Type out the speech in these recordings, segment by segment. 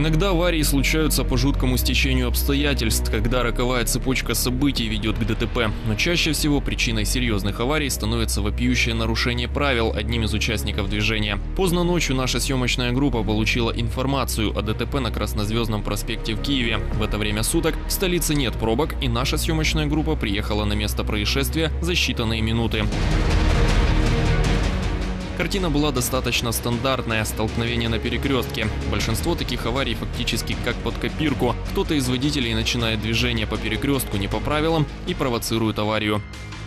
Иногда аварии случаются по жуткому стечению обстоятельств, когда роковая цепочка событий ведет к ДТП. Но чаще всего причиной серьезных аварий становится вопиющее нарушение правил одним из участников движения. Поздно ночью наша съемочная группа получила информацию о ДТП на Краснозвездном проспекте в Киеве. В это время суток в столице нет пробок, и наша съемочная группа приехала на место происшествия за считанные минуты. Картина была достаточно стандартная – столкновение на перекрестке. Большинство таких аварий фактически как под копирку. Кто-то из водителей начинает движение по перекрестку не по правилам и провоцирует аварию.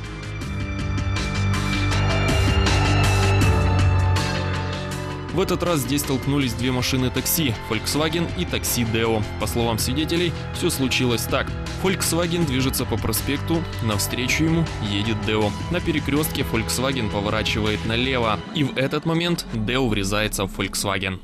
В этот раз здесь столкнулись две машины такси – Volkswagen и такси Deo. По словам свидетелей, все случилось так. Volkswagen движется по проспекту, навстречу ему едет Deo. На перекрестке Volkswagen поворачивает налево, и в этот момент Deo врезается в Volkswagen.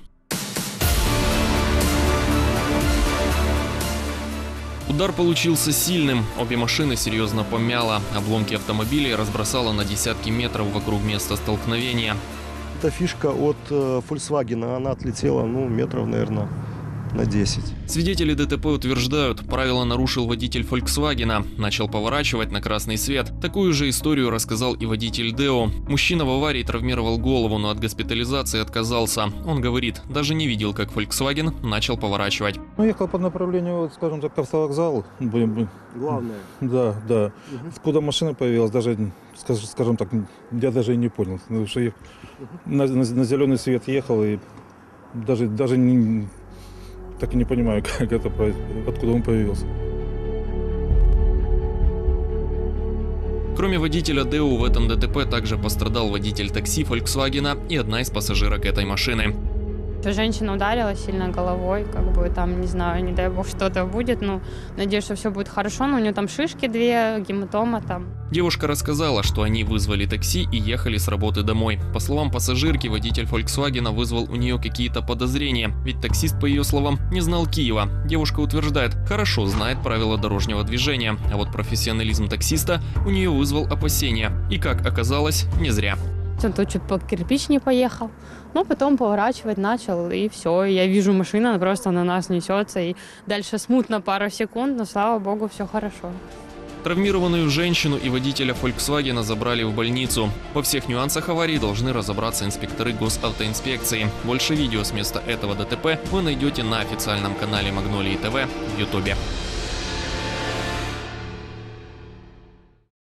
Удар получился сильным, обе машины серьезно помяло, обломки автомобилей разбросало на десятки метров вокруг места столкновения. Эта фишка от Volkswagen, она отлетела, метров, наверное, на 10. Свидетели ДТП утверждают, правило нарушил водитель Volkswagen, начал поворачивать на красный свет. Такую же историю рассказал и водитель Deo. Мужчина в аварии травмировал голову, но от госпитализации отказался. Он говорит, даже не видел, как Volkswagen начал поворачивать. Ехал по направлению, скажем так, к автовокзалу. Главное. Да. Откуда машина появилась, даже, скажем так, я даже и не понял. Потому что я на зеленый свет ехал и даже так и не понимаю, как это, откуда он появился. Кроме водителя Deo в этом ДТП также пострадал водитель такси Volkswagen и одна из пассажирок этой машины. Женщина ударилась сильно головой, там, не знаю, не дай бог что-то будет, надеюсь, что все будет хорошо, но у нее там шишки две, гематома там. Девушка рассказала, что они вызвали такси и ехали с работы домой. По словам пассажирки, водитель Volkswagen вызвал у нее какие-то подозрения, ведь таксист, по ее словам, не знал Киева. Девушка утверждает, хорошо знает правила дорожного движения, а вот профессионализм таксиста у нее вызвал опасения. И, как оказалось, не зря. Он тут чуть по кирпич не поехал, потом поворачивать начал, и все. Я вижу, машина просто на нас несется, и дальше смутно пару секунд, но, слава богу, все хорошо. Травмированную женщину и водителя Volkswagen забрали в больницу. Во всех нюансах аварии должны разобраться инспекторы госавтоинспекции. Больше видео с места этого ДТП вы найдете на официальном канале Магнолии ТВ в Ютубе.